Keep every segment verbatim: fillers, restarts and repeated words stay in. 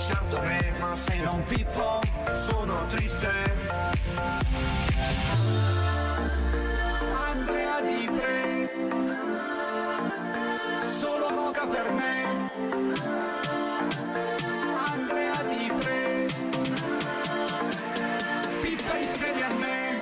Chardonnay, ma sei un pippo, sono triste. Andrea Di Pre, solo coca per me. Andrea Di Pre, pippa insieme a me.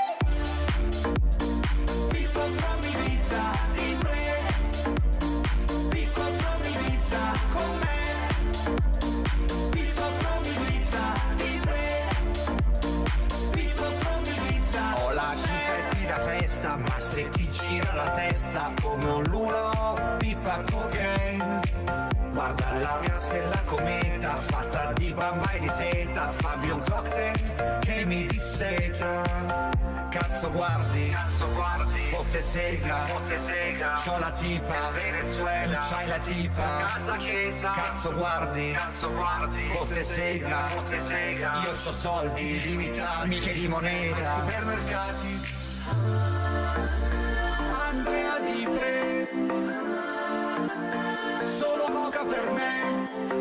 Pippo from Ibiza, Di Pre, Pippo from Ibiza con me. Pippo from Ibiza, Di Pre, Pippo from Ibiza. Ho la cicatrice da festa, ma se ti gira la testa come un lulo, pippa cocaine. Guarda la mia stella cometa, fatta di bamba e di seta. Fammi un cocktail che mi disseta. Cazzo guardi, cazzo guardi, fotte sega, fotte sega. C'ho la tipa, Venezuela, tu c'hai la tipa, casa chiesa. Cazzo guardi, cazzo guardi, fotte sega, fotte sega. Io c'ho soldi limitati, mica di moneta. Ai supermercati. Andrea Di Pre, solo coca per me.